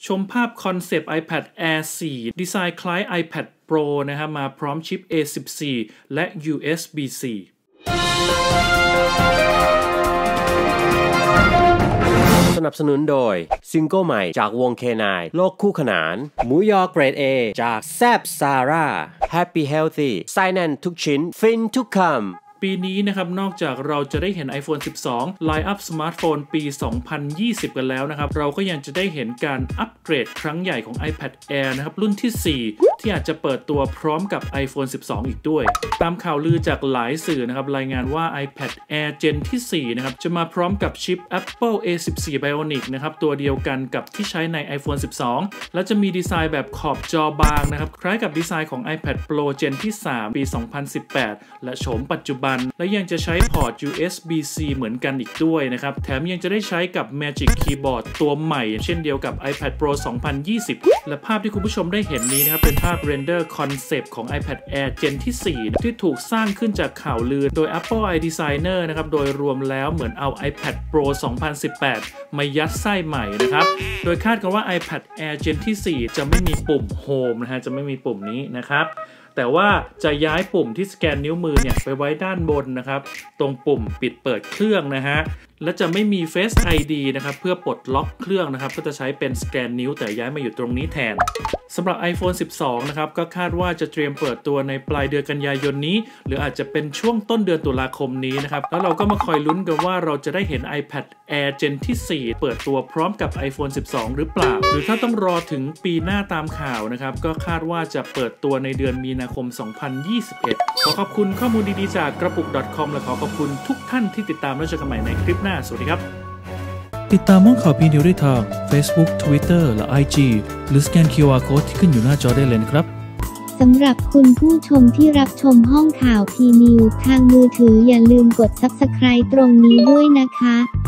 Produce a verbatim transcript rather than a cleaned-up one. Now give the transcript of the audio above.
ชมภาพคอนเซปต์ iPad Air โฟร์ ดีไซน์คล้าย iPad Pro นะครับมาพร้อมชิป เอ สิบสี่ และ ยู เอส บี ซีสนับสนุนโดยซิงเกิลใหม่จากวง เค ไนน์ โลกคู่ขนานหมูยอเกรด A จากแซบซาร่า Happy Healthy ไส้แน่นทุกชิ้นฟินทุกคำปีนี้นะครับนอกจากเราจะได้เห็น iPhone สิบสอง Line-up สมาร์ทโฟนปี สองพันยี่สิบ กันแล้วนะครับเราก็ยังจะได้เห็นการอัปเกรดครั้งใหญ่ของ iPad Air นะครับรุ่นที่ สี่ ที่อาจจะเปิดตัวพร้อมกับ iPhone สิบสอง อีกด้วยตามข่าวลือจากหลายสื่อนะครับรายงานว่า iPad Air Gen ที่ สี่ นะครับจะมาพร้อมกับชิป Apple เอ สิบสี่ Bionic นะครับตัวเดียวกันกับที่ใช้ใน iPhone สิบสอง และจะมีดีไซน์แบบขอบจอบางนะครับคล้ายกับดีไซน์ของ iPad Pro Gen ที่ สาม ปี สองพันสิบแปด และโฉมปัจจุบันและยังจะใช้พอร์ต ยู เอส บี ซี เหมือนกันอีกด้วยนะครับแถมยังจะได้ใช้กับ Magic Keyboard ตัวใหม่เช่นเดียวกับ iPad Pro สองพันยี่สิบ และภาพที่คุณผู้ชมได้เห็นนี้นะครับเป็นภาพเรนเดอร์คอนเซปต์ของ iPad Air Gen ที่ สี่ ที่ถูกสร้างขึ้นจากข่าวลือโดย Apple iDesigner นะครับโดยรวมแล้วเหมือนเอา iPad Pro สองพันสิบแปด มายัดไส้ใหม่นะครับโดยคาดกันว่า iPad Air Gen ที่ สี่ จะไม่มีปุ่ม Home นะฮะจะไม่มีปุ่มนี้นะครับแต่ว่าจะย้ายปุ่มที่สแกนนิ้วมือเนี่ยไปไว้ด้านบนนะครับตรงปุ่มปิดเปิดเครื่องนะฮะและจะไม่มี Face ไอ ดี นะครับเพื่อปลดล็อกเครื่องนะครับก็จะใช้เป็นสแกนนิ้วแต่ย้ายมาอยู่ตรงนี้แทนสำหรับ iPhone สิบสอง นะครับก็คาดว่าจะเตรียมเปิดตัวในปลายเดือนกันยายนนี้หรืออาจจะเป็นช่วงต้นเดือนตุลาคมนี้นะครับแล้วเราก็มาคอยลุ้นกันว่าเราจะได้เห็น iPad Air Gen ที่ สี่ เปิดตัวพร้อมกับ iPhone สิบสอง หรือเปล่าหรือถ้าต้องรอถึงปีหน้าตามข่าวนะครับก็คาดว่าจะเปิดตัวในเดือนมีนาคม สองพันยี่สิบเอ็ด ขอขอบคุณข้อมูลดีๆจากกระปุก .com และขอขอบคุณทุกท่านที่ติดตามและเจอกันใหม่ในคลิปหน้าสวัสดีครับติดตามห้องข่าวพีนิวได้ทาง Facebook Twitter และ ไอ จี หรือสแกน คิว อาร์ Code ที่ขึ้นอยู่หน้าจอได้เลยนะครับสำหรับคุณผู้ชมที่รับชมห้องข่าวพีนิวทางมือถืออย่าลืมกด ซับสไครบ์ ตรงนี้ด้วยนะคะ